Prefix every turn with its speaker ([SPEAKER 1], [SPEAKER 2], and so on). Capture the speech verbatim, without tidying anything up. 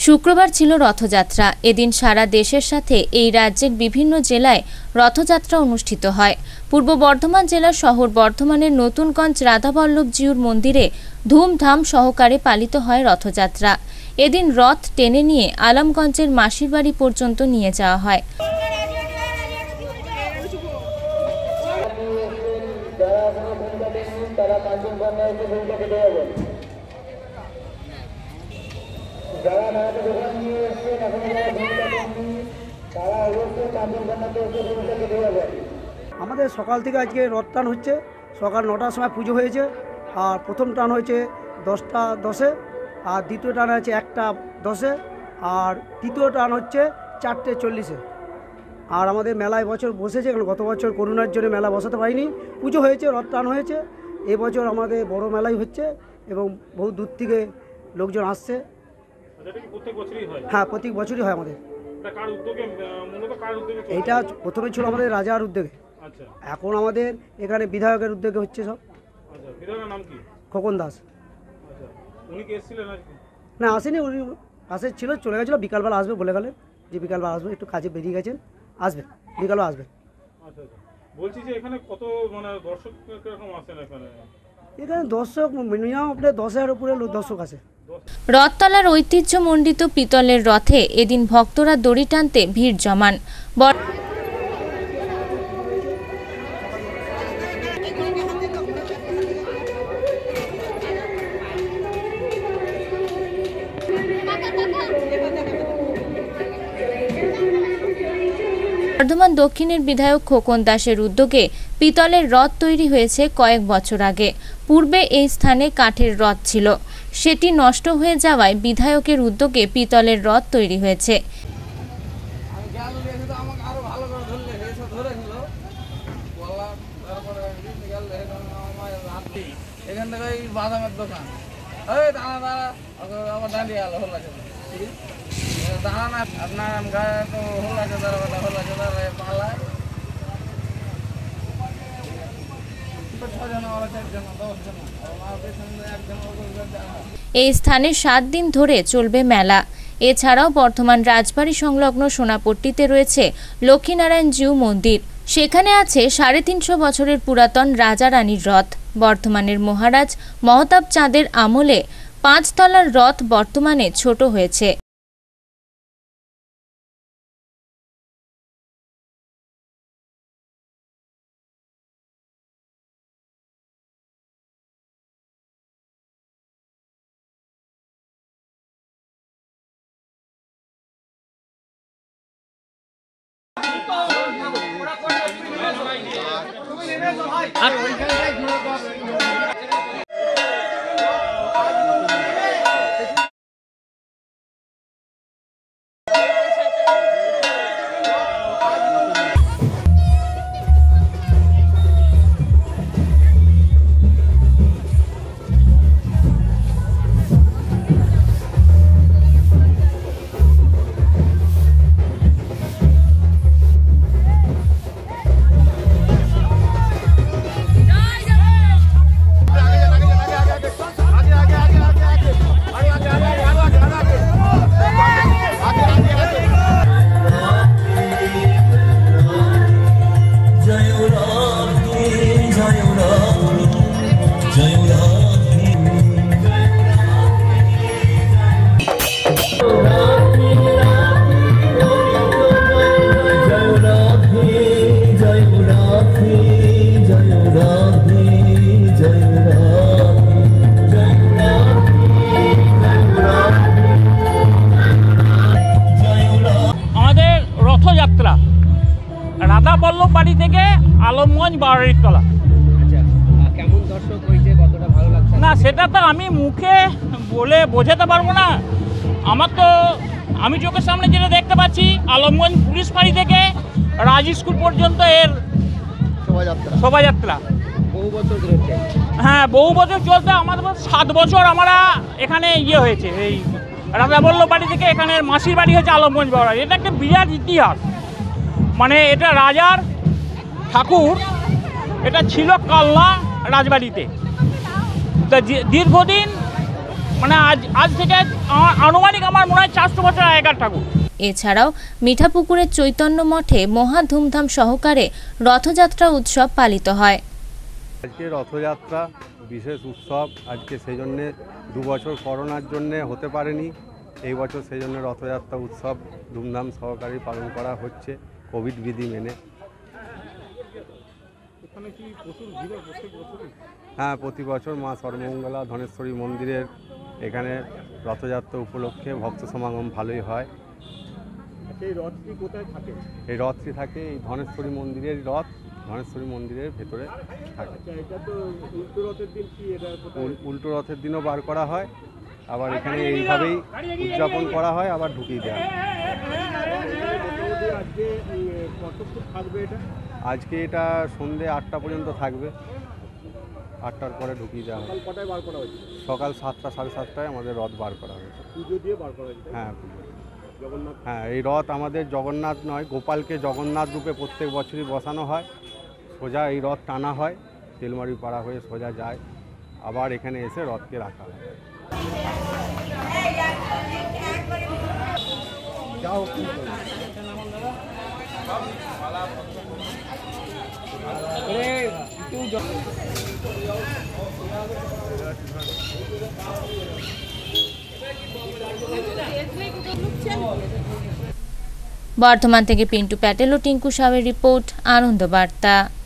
[SPEAKER 1] শুক্রবার ছিল রথযাত্রা। এদিন সারা দেশের সাথে এই রাজ্যের বিভিন্ন জেলায় রথযাত্রা অনুষ্ঠিত হয়। পূর্ব বর্ধমান জেলার শহর বর্ধমানের নতুনগঞ্জ রাধাবল্লভজিউর মন্দিরে ধুমধাম সহকারে পালিত হয় রথযাত্রা। এদিন রথ টেনে নিয়ে আলমগঞ্জের মাসির বাড়ি পর্যন্ত নিয়ে যাওয়া হয়।
[SPEAKER 2] আমাদের সকাল থেকে আজকে রথ টান হচ্ছে। সকাল নটার সময় পুজো হয়েছে, আর প্রথম টান হয়েছে দশটা দশে, আর দ্বিতীয় টান হচ্ছে একটা দশে, আর তৃতীয় টান হচ্ছে চারটে চল্লিশে। আর আমাদের মেলায় বছর বসেছে, কারণ গত বছর করোনার জন্য মেলা বসাতে পারিনি। পুজো হয়েছে, রথ টান হয়েছে। এবছর আমাদের বড় মেলাই হচ্ছে এবং বহু দূর থেকে লোকজন আসছে। হ্যাঁ, প্রত্যেক বছরই হয় আমাদের। এইটা প্রথমে ছিল আমাদের রাজার উদ্যোগে, এখন আমাদের এখানে বিধায়কের উদ্যোগে হচ্ছে সব। খোকন দাস। না, আসেনি, উনি পাশে ছিল, চলে গেছিলো। বিকালবেলা আসবে বলে গেলেন যে বিকালবেলা আসবে, একটু কাজে বেরিয়ে গেছেন, আসবেন বিকালবেলা আসবেন।
[SPEAKER 3] বলছি যে এখানে কত মানে দর্শক কিরকম আসেন এখানে?
[SPEAKER 2] এখানে দর্শক মিনিমাম আপনার দশ হাজার উপরে দর্শক আসে।
[SPEAKER 1] রথতলার ঐতিহ্যমণ্ডিত পিতলের রথে এদিন ভক্তরা দড়ি টানতে ভিড় জমান। বর্ধমান দক্ষিণের বিধায়ক খোকন দাসের উদ্যোগে পিতলের রথ তৈরি হয়েছে কয়েক বছর আগে। পূর্বে এই স্থানে কাঠের রথ ছিল, সেটি নষ্ট হয়ে যাওয়ায় বিধায়কের উদ্যোগে পিতলের রথ তৈরি হয়েছে। এই স্থানে সাত দিন ধরে চলবে মেলা। এছাড়াও বর্ধমান রাজবাড়ি সংলগ্ন সোনাপট্টিতে রয়েছে লক্ষ্মীনারায়ণ জিউ মন্দির। সেখানে আছে সাড়ে তিনশো বছরের পুরাতন রাজা রানীর রথ। বর্ধমানের মহারাজ মহতাব চাঁদের আমলে পাঁচতলার রথ বর্তমানে ছোট হয়েছে।
[SPEAKER 4] রাধাবল্লভ বাড়ি থেকে আলমগঞ্জ বাড়ির তলা।
[SPEAKER 5] কেমন দর্শক হয়েছে, কতটা ভালো লাগছে?
[SPEAKER 4] না, সেটা তো আমি মুখে বলে বোঝাতে পারবো না। আমার তো আমি চোখের সামনে যেটা দেখতে পাচ্ছি, আলমগঞ্জ পুলিশ ফাঁড়ি থেকে রাজ স্কুল পর্যন্ত এর
[SPEAKER 5] শোভাযাত্রা
[SPEAKER 4] শোভাযাত্রা
[SPEAKER 5] বহু বছর ধরে।
[SPEAKER 4] হ্যাঁ, বহু বছর চলতে আমাদের সাত বছর আমরা এখানে ইয়ে হয়েছে। এই রাধাবল্লভ বাড়ি থেকে এখানে মাসির বাড়ি হচ্ছে আলমগঞ্জ বাড়ি। এটা একটা বিরাট ইতিহাস। মানে এটা রাজার ঠাকুর, এটা ছিল কালনা রাজবাড়িতে। তা দীর্ঘদিন মানে আজ আজ থেকে আমার আনুমানিক আমার মনে হয় চারশো বছর আগেকার ঠাকুর।
[SPEAKER 1] এছাড়াও মিঠাপুকুরের চৈতন্য মঠে মহা ধুমধাম সহকারে রথযাত্রা উৎসব পালিত হয়।
[SPEAKER 6] আজকে রথযাত্রা বিশেষ উৎসব, আজকে সেই জন্যে দু বছর করোনার জন্যে হতে পারেনি, এই বছর সেই জন্য রথযাত্রা উৎসব ধুমধাম সহকারে পালন করা হচ্ছে কোভিড বিধি মেনে।
[SPEAKER 3] এখানে কি প্রচুর ভিড় হয় প্রত্যেক বছরই?
[SPEAKER 6] হ্যাঁ, প্রতি বছর মা সর্বমঙ্গলা ধনেশ্বরী মন্দিরের এখানে রথযাত্রা উপলক্ষে ভক্ত সমাগম ভালোই হয়।
[SPEAKER 3] সেই রথটি কোথায় থাকে?
[SPEAKER 6] এই রথটি থাকে এই ধনেশ্বরী মন্দিরের রথ, ধনেশ্বরী মন্দিরের ভেতরে থাকে।
[SPEAKER 3] এটা তো উল্টো রথের দিন কি এটা
[SPEAKER 6] উল- উল্টো রথের দিনও বার করা হয়, আবার এখানে এইভাবেই উদযাপন করা হয়, আবার ঢুকিয়ে দেওয়া হয়।
[SPEAKER 3] আজকে কতক্ষণ থাকবে এটা?
[SPEAKER 6] আজকে এটা সন্ধ্যে আটটা পর্যন্ত থাকবে, আটটার পরে ঢুকিয়ে দেওয়া হবে।
[SPEAKER 3] কটায় বার করা হয়েছে?
[SPEAKER 6] সকাল সাতটা সাড়ে সাতটায় আমাদের রথ বার করা হয়েছে।
[SPEAKER 3] পুজো দিয়ে বার করা হয়েছে?
[SPEAKER 6] হ্যাঁ, পুজো।
[SPEAKER 3] জগন্নাথ
[SPEAKER 6] হ্যাঁ, এই রথ আমাদের জগন্নাথ নয়, গোপালকে জগন্নাথ রূপে প্রত্যেক বছরই বসানো হয়। সোজা এই রথ টানা হয়, তেলমারি পাড়া হয়ে সোজা যায়, আবার এখানে এসে রথকে রাখা হয়।
[SPEAKER 1] বর্ধমান থেকে পিন্টু প্যাটেল ও টিঙ্কু সাহের রিপোর্ট, আনন্দ বার্তা।